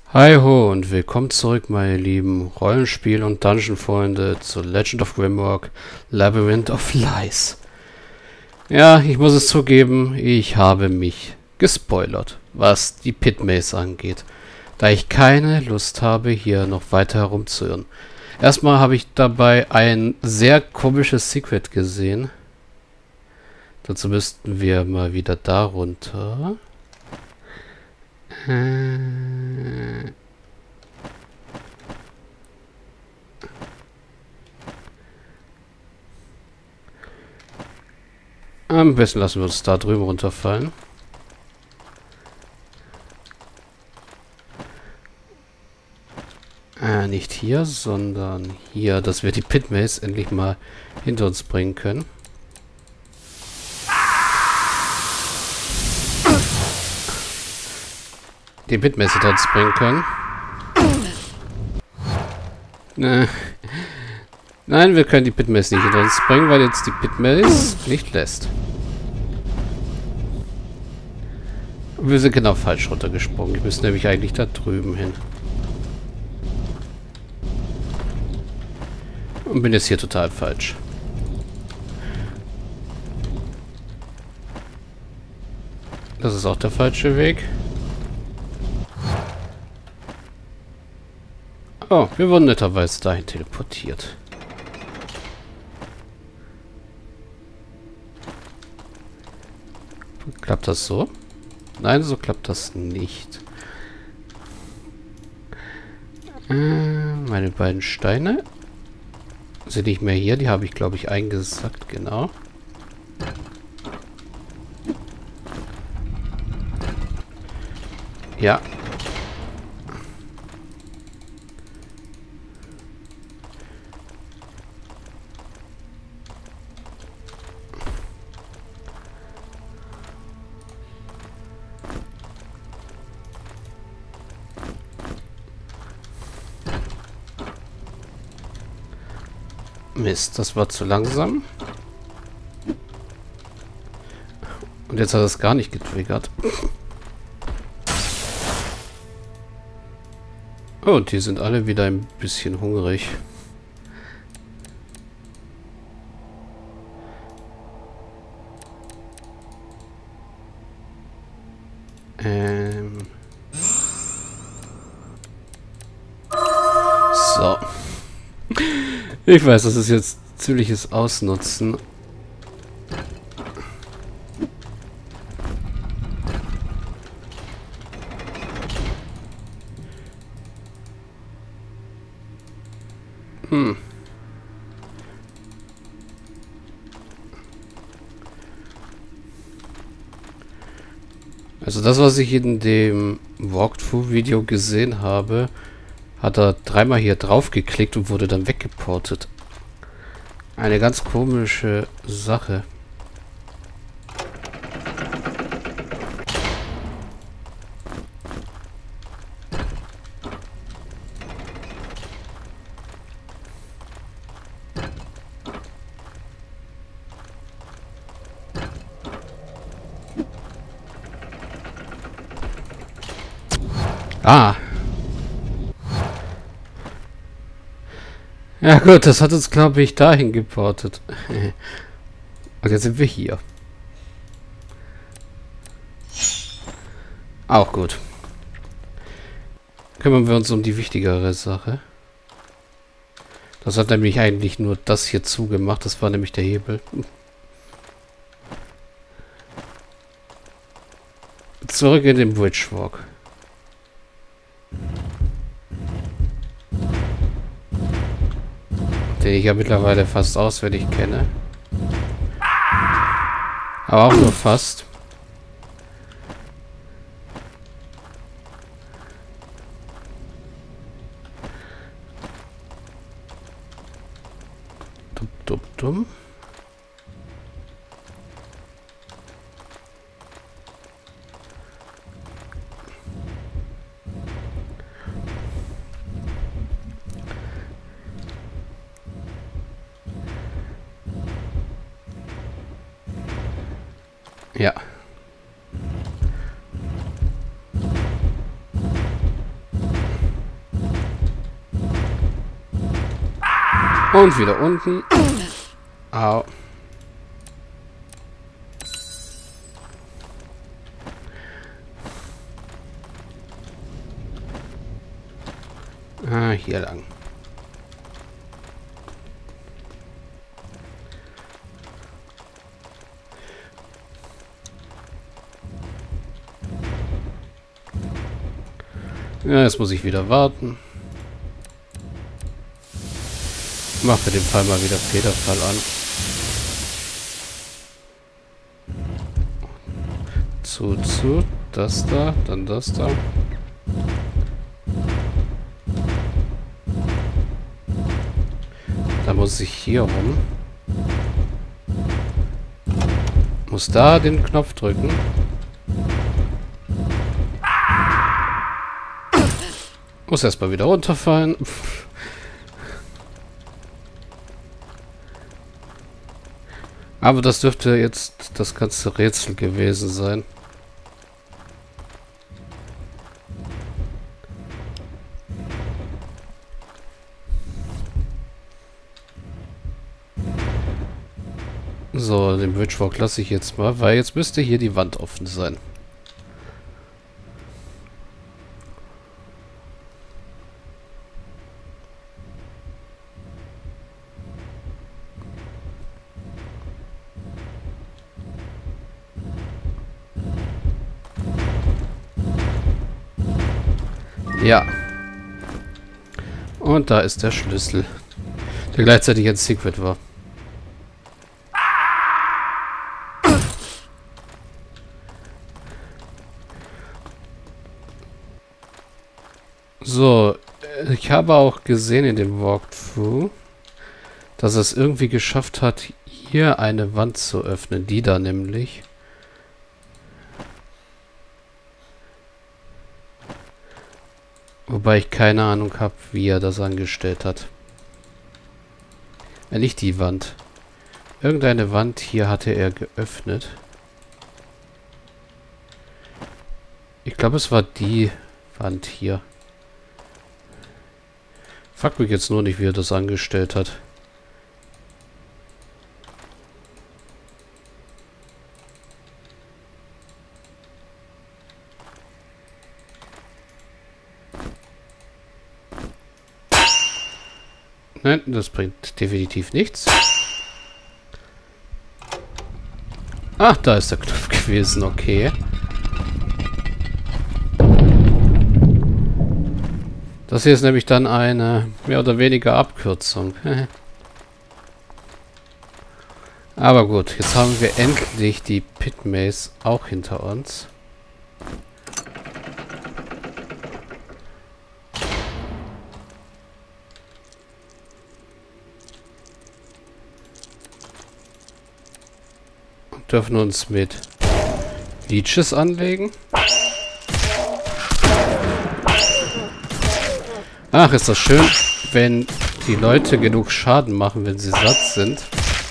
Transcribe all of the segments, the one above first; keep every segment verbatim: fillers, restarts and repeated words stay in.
Hi ho und willkommen zurück, meine lieben Rollenspiel- und Dungeon-Freunde, zu Legend of Grimrock: Labyrinth of Lies. Ja, ich muss es zugeben, ich habe mich gespoilert, was die Pit Maze angeht, da ich keine Lust habe, hier noch weiter herumzuirren. Erstmal habe ich dabei ein sehr komisches Secret gesehen. Dazu müssten wir mal wieder da runter. Äh... Am besten lassen wir uns da drüben runterfallen. Äh, nicht hier, sondern hier, dass wir die Pit Maze endlich mal hinter uns bringen können. Die Pit Maze hinter uns bringen können. Äh, Nein, wir können die Pit Maze nicht hinter uns bringen, weil jetzt die Pit Maze nicht lässt. Wir sind genau falsch runtergesprungen. Wir müssen nämlich eigentlich da drüben hin. Und bin jetzt hier total falsch. Das ist auch der falsche Weg. Oh, wir wurden netterweise dahin teleportiert. Klappt das so? Nein, so klappt das nicht. Äh, meine beiden Steine sind nicht mehr hier. Die habe ich, glaube ich, eingesackt. Genau. Ja. Mist, das war zu langsam. Und jetzt hat es gar nicht getriggert. Oh, und die sind alle wieder ein bisschen hungrig. Ähm. So. Ich weiß, das ist jetzt ziemliches Ausnutzen. Hm. Also das, was ich in dem Walkthrough-Video gesehen habe, hat er dreimal hier drauf geklickt und wurde dann weggeportet. Eine ganz komische Sache. Ah. Ja gut, das hat uns, glaube ich, dahin geportet. Und jetzt sind wir hier. Auch gut. Kümmern wir uns um die wichtigere Sache. Das hat nämlich eigentlich nur das hier zugemacht. Das war nämlich der Hebel. Zurück in den Bridgewalk. Den ich ja mittlerweile fast auswendig kenne. Aber auch nur fast. Dumm, dumm, dumm. Ja. Und wieder unten. Au. Ah, hier lang. Ja, jetzt muss ich wieder warten. Mach für den Fall mal wieder Federfall an. Zu, zu. Das da, dann das da. Da muss ich hier rum. Muss da den Knopf drücken. Muss erstmal wieder runterfallen. Aber das dürfte jetzt das ganze Rätsel gewesen sein. So, den Bridgewalk lasse ich jetzt mal, weil jetzt müsste hier die Wand offen sein. Ja. Und da ist der Schlüssel, der gleichzeitig ein Secret war. So, ich habe auch gesehen in dem Walkthrough, dass es irgendwie geschafft hat, hier eine Wand zu öffnen. Die da nämlich. Wobei ich keine Ahnung habe, wie er das angestellt hat. Ja, nicht die Wand. Irgendeine Wand hier hatte er geöffnet. Ich glaube, es war die Wand hier. Frag mich jetzt nur nicht, wie er das angestellt hat. Nein, das bringt definitiv nichts. Ach, da ist der Knopf gewesen, okay. Das hier ist nämlich dann eine mehr oder weniger Abkürzung. Aber gut, jetzt haben wir endlich die Pit Maze auch hinter uns. Und dürfen uns mit Leeches anlegen. Ach, ist das schön, wenn die Leute genug Schaden machen, wenn sie satt sind.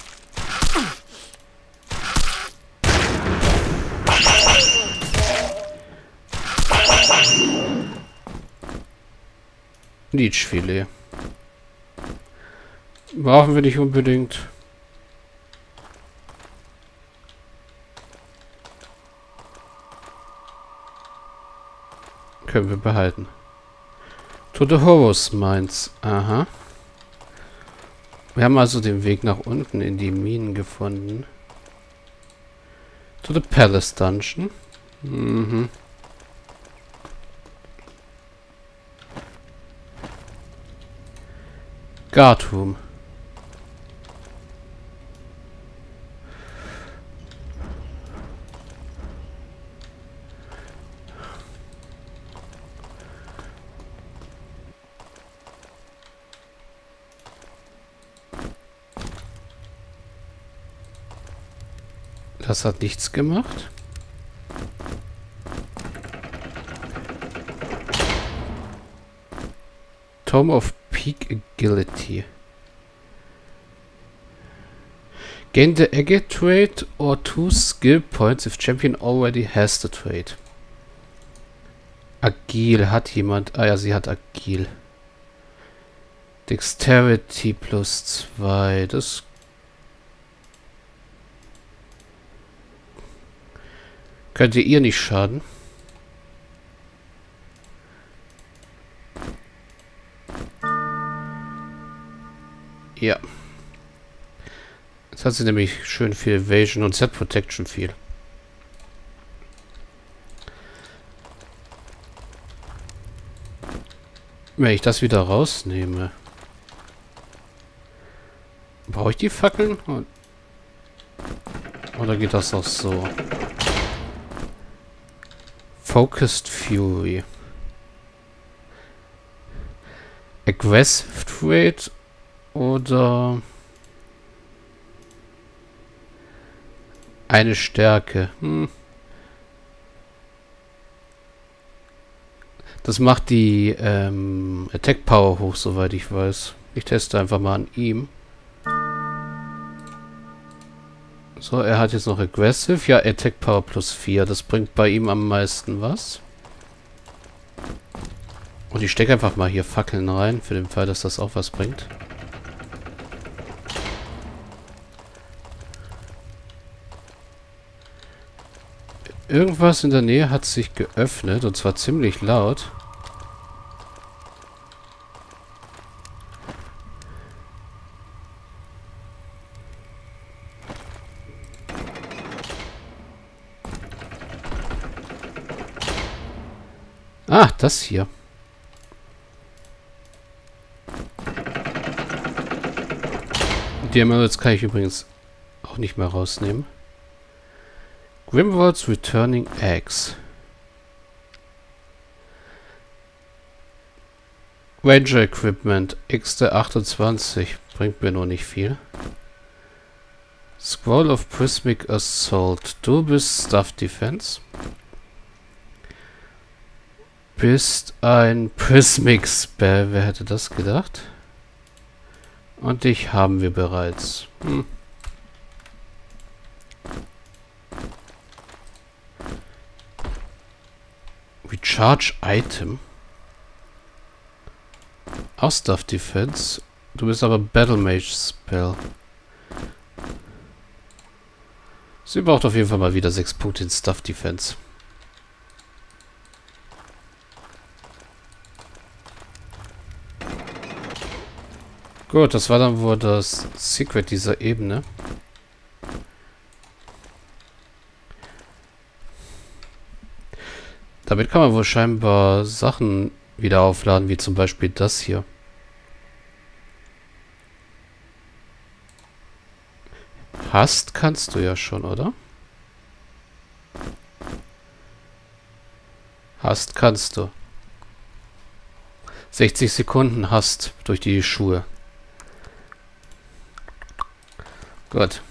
Leechfilet. Brauchen wir nicht unbedingt. Können wir behalten. To the Horus Mines. Aha. Wir haben also den Weg nach unten in die Minen gefunden. To the Palace Dungeon. Mhm. Guard Room. Das hat nichts gemacht. Tome of Peak Agility. Gain the Agate trait or two skill points if champion already has the trait. Agil hat jemand. Ah ja, sie hat Agil. Dexterity plus zwei. Das könnte ihr nicht schaden. Ja. Jetzt hat sie nämlich schön viel Evasion und Set Protection viel. Wenn ich das wieder rausnehme, brauche ich die Fackeln? Oder geht das auch so? Focused Fury. Aggressive Trade oder eine Stärke. Hm. Das macht die ähm, Attack Power hoch, soweit ich weiß. Ich teste einfach mal an ihm. So, er hat jetzt noch Aggressive. Ja, Attack Power plus vier. Das bringt bei ihm am meisten was. Und ich stecke einfach mal hier Fackeln rein, für den Fall, dass das auch was bringt. Irgendwas in der Nähe hat sich geöffnet, und zwar ziemlich laut. Ah, das hier. Die Emeralds kann ich übrigens auch nicht mehr rausnehmen. Grimwald's Returning Eggs. Ranger Equipment. X der achtundzwanzig. Bringt mir nur nicht viel. Scroll of Prismic Assault. Du bist Staff Defense. Bist ein Prismic Spell. Wer hätte das gedacht? Und dich haben wir bereits. Hm. Recharge Item. Auch Staff Defense. Du bist aber Battle Mage Spell. Sie braucht auf jeden Fall mal wieder sechs Punkte in Staff Defense. Gut, das war dann wohl das Secret dieser Ebene. Damit kann man wohl scheinbar Sachen wieder aufladen, wie zum Beispiel das hier. Hast kannst du ja schon, oder? Hast kannst du. sechzig Sekunden hast durch die Schuhe. Gut.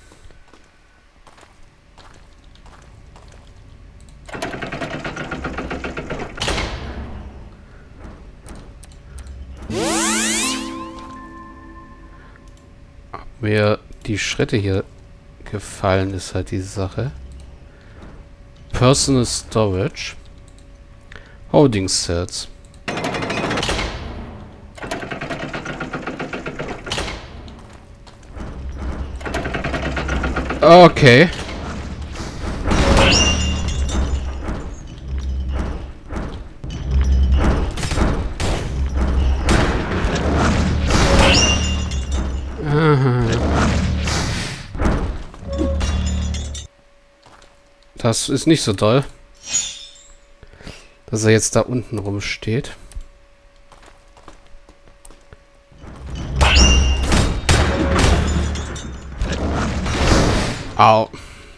Ob mir die Schritte hier gefallen, ist halt die Sache. Personal Storage. Holding Cells. Okay. Aha. Das ist nicht so doll, dass er jetzt da unten rumsteht. Au.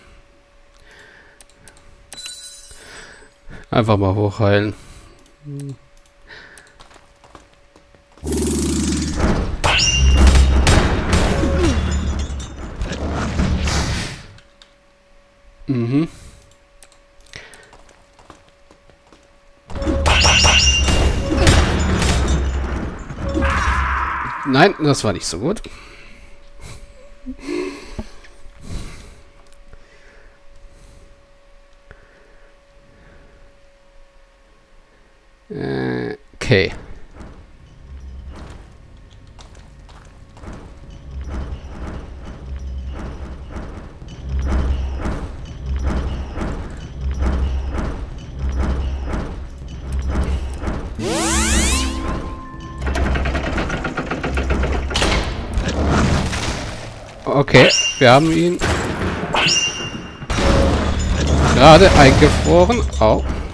Einfach mal hochheilen. Mhm. Nein, das war nicht so gut. Okay. Okay, wir haben ihn gerade eingefroren. Au.